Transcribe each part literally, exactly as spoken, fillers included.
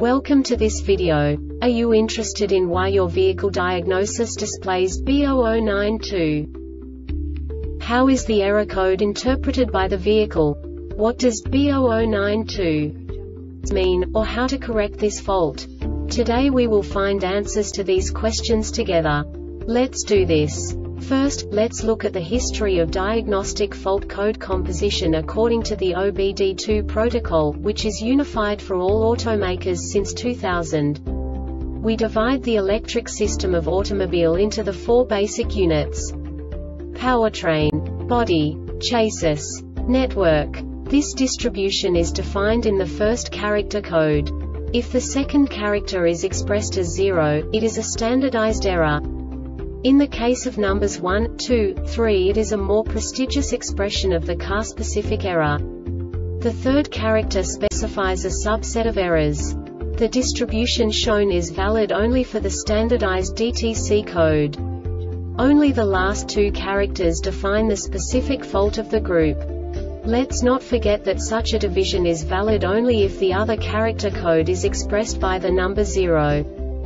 Welcome to this video. Are you interested in why your vehicle diagnosis displays B zero zero nine two? How is the error code interpreted by the vehicle? What does B zero zero nine two mean, or how to correct this fault? Today we will find answers to these questions together. Let's do this. First, let's look at the history of diagnostic fault code composition according to the O B D two protocol, which is unified for all automakers since two thousand. We divide the electric system of automobile into the four basic units: powertrain, body, chassis, network. This distribution is defined in the first character code. If the second character is expressed as zero, it is a standardized error. In the case of numbers one, two, three, it is a more prestigious expression of the car-specific error. The third character specifies a subset of errors. The distribution shown is valid only for the standardized D T C code. Only the last two characters define the specific fault of the group. Let's not forget that such a division is valid only if the other character code is expressed by the number zero.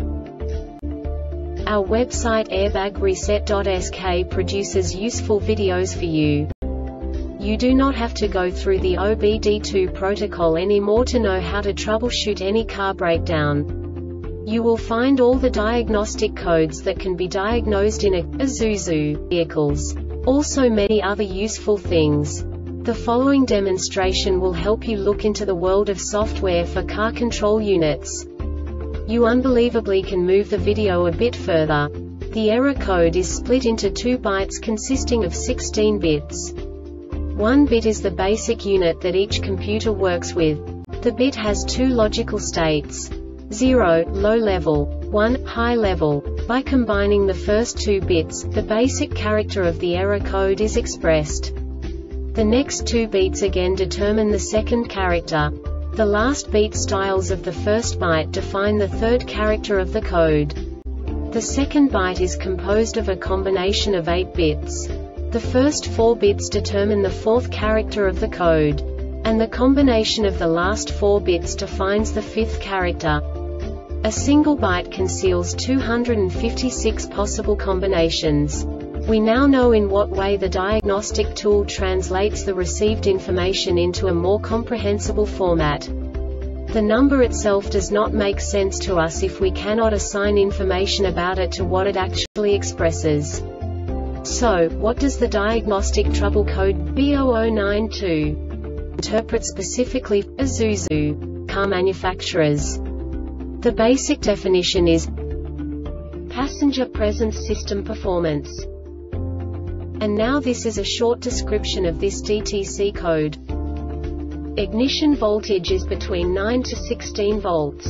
Our website airbag reset dot S K produces useful videos for you. You do not have to go through the O B D two protocol anymore to know how to troubleshoot any car breakdown. You will find all the diagnostic codes that can be diagnosed in a Isuzu vehicles. Also many other useful things. The following demonstration will help you look into the world of software for car control units. You unbelievably can move the video a bit further. The error code is split into two bytes consisting of sixteen bits. One bit is the basic unit that each computer works with. The bit has two logical states: zero, low level, one, high level. By combining the first two bits, the basic character of the error code is expressed. The next two beats again determine the second character. The last beat styles of the first byte define the third character of the code. The second byte is composed of a combination of eight bits. The first four bits determine the fourth character of the code. And the combination of the last four bits defines the fifth character. A single byte conceals two hundred fifty-six possible combinations. We now know in what way the diagnostic tool translates the received information into a more comprehensible format. The number itself does not make sense to us if we cannot assign information about it to what it actually expresses. So, what does the diagnostic trouble code B zero zero nine two interpret specifically for Isuzu car manufacturers? The basic definition is passenger presence system performance. And now this is a short description of this D T C code. Ignition voltage is between nine to sixteen volts.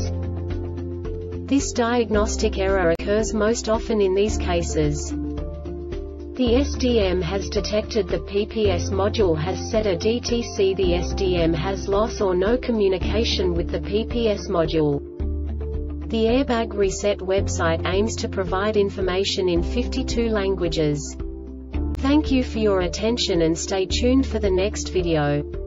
This diagnostic error occurs most often in these cases. The S D M has detected the P P S module has set a D T C. The S D M has loss or no communication with the P P S module. The Airbag Reset website aims to provide information in fifty-two languages. Thank you for your attention and stay tuned for the next video.